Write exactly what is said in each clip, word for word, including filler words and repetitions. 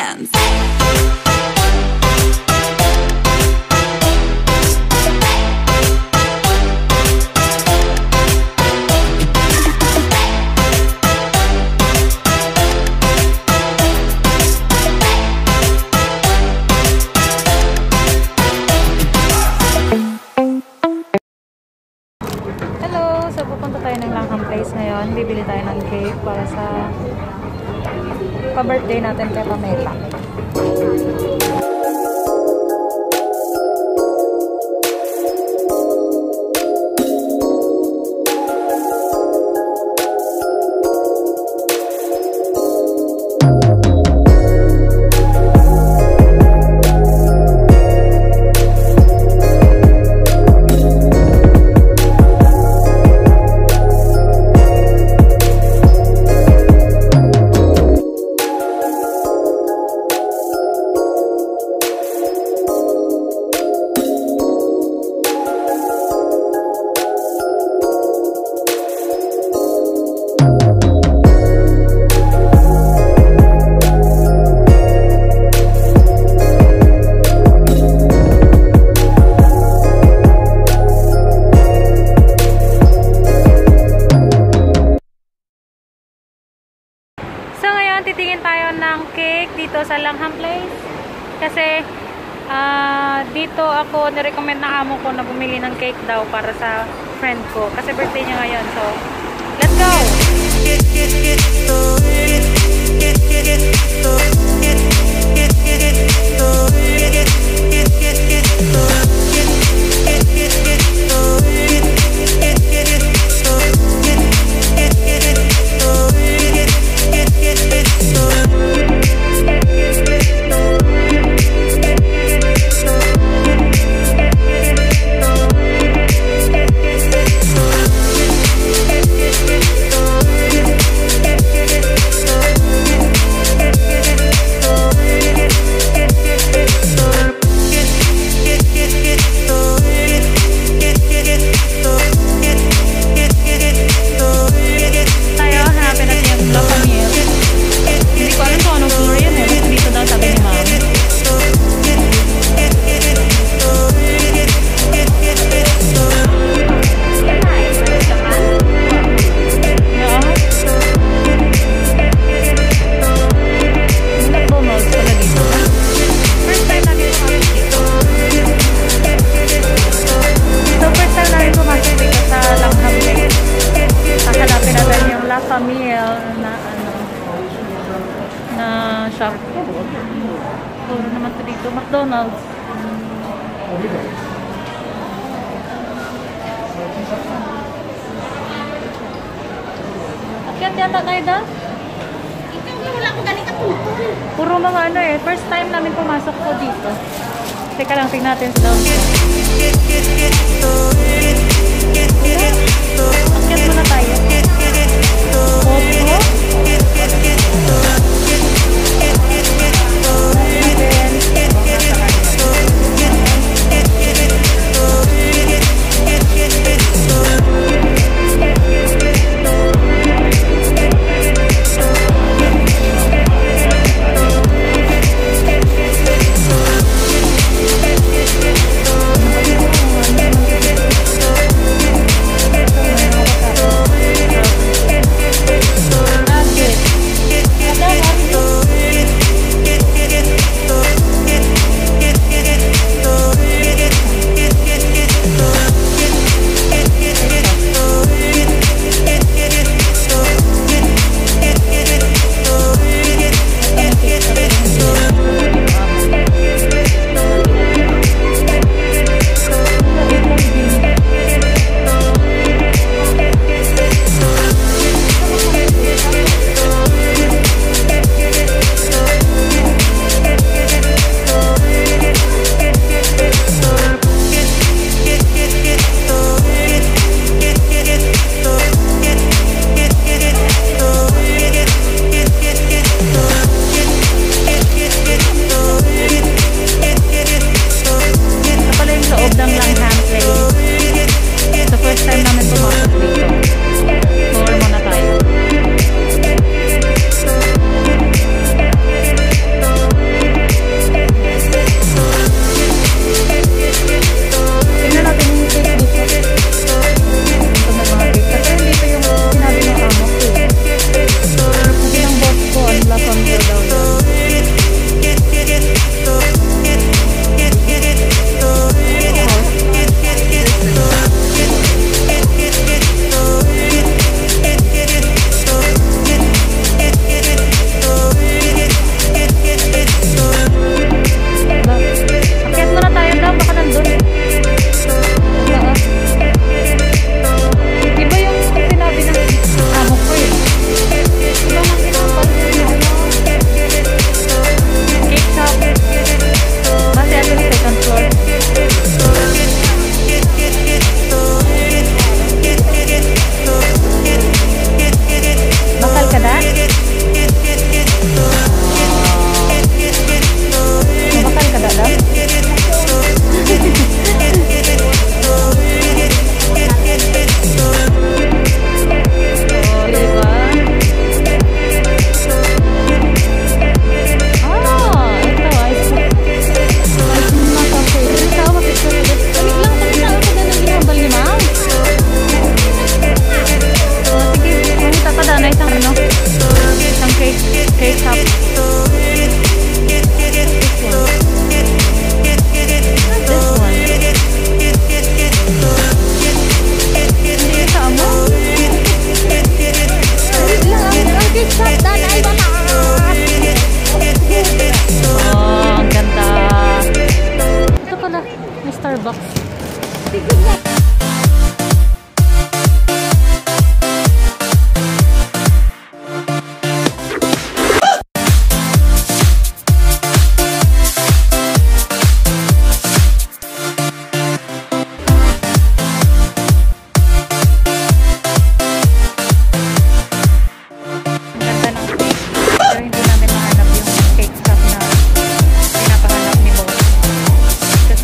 dance. So, pupunta tayo ng Langham Place ngayon. Bibili tayo ng cake para sa pa-birthday natin kay Pamela. Titingin tayo ng cake dito sa Langham Place kasi uh, dito ako nirecommend ng amo ko na bumili ng cake daw para sa friend ko kasi birthday niya ngayon. So, let's go! Na ano na shop. Puro naman ito dito, McDonald's. Akyat yata tayo da? Wala ko galing kapulpul. Puro mga ano eh, first time namin pumasok ko dito. Teka lang, tingnan natin sa down. Akyat muna tayo.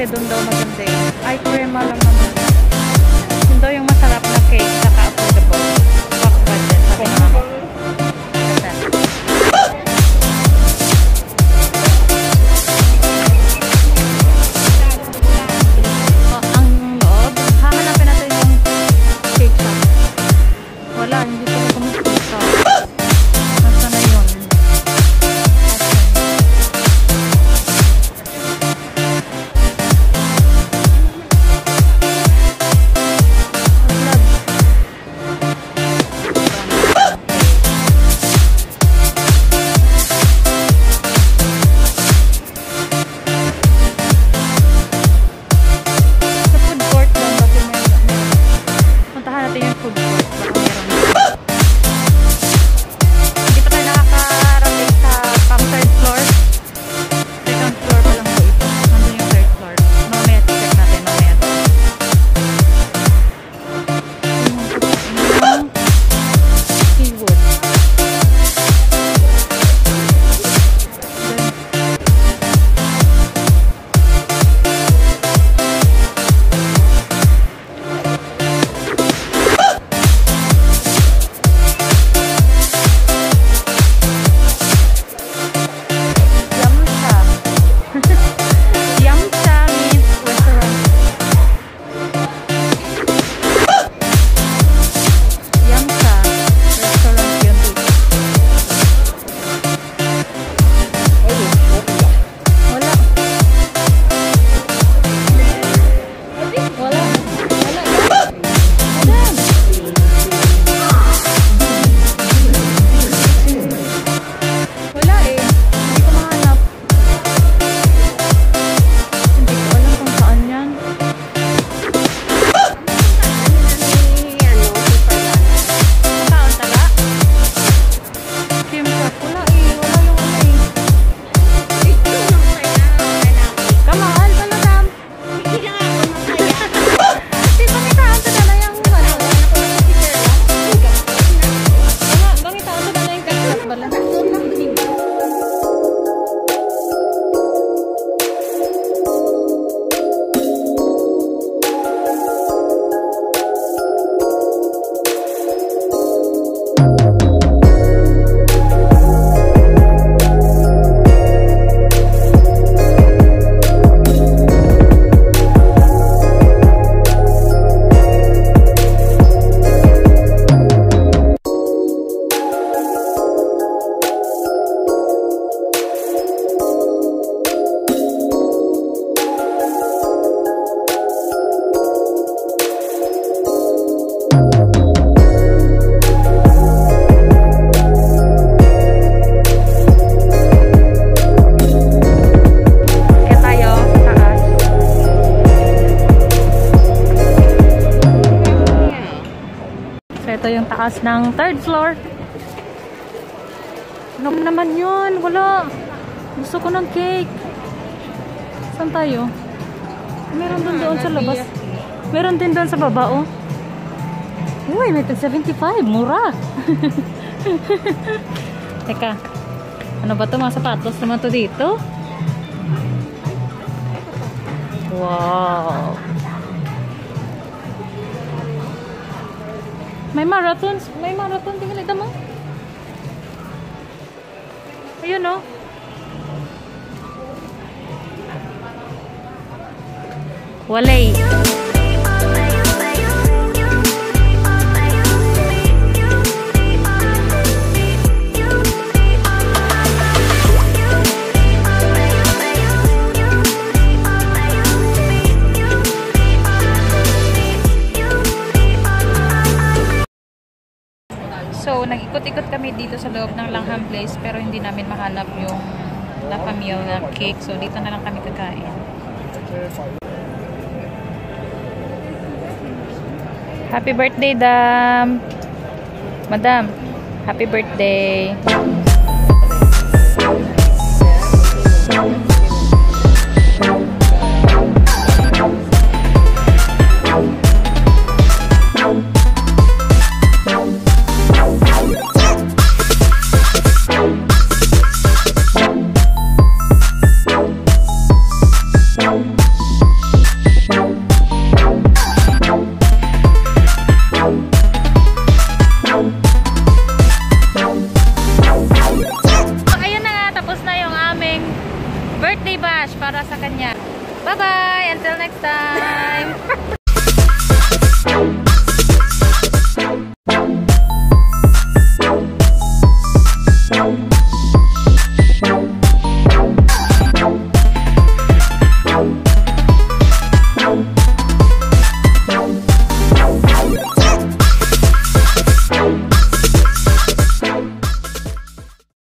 kasi doon daw maganda eh. Ay, crema lang naman. Yun daw yung masarap na cake, saka affordable. Pack budget. Sabi naman ako. Oh, ang loob. Hahanapin natin yung cake shop. Wala, hindi ko kumusta. Nasa na yun? Ito yung taas ng third floor. Ano naman yun? Wala. Gusto ko ng cake. Saan tayo? Meron din doon sa labas. Meron din doon sa baba, oh. Uy, may tag seventy-five. Mura. Teka. Ano ba ito? Mga sapatos naman to dito. Wow. May marathon, may marathon tingnan ito mo. Ayun oh. Walay. So, nag-ikot-ikot kami dito sa loob ng Langham Place pero hindi namin mahanap yung La Famille na cake. So, dito na lang kami kakain. Happy birthday, Dam! Madam, happy birthday! birthday bash para sa kanya. Bye-bye! Until next time!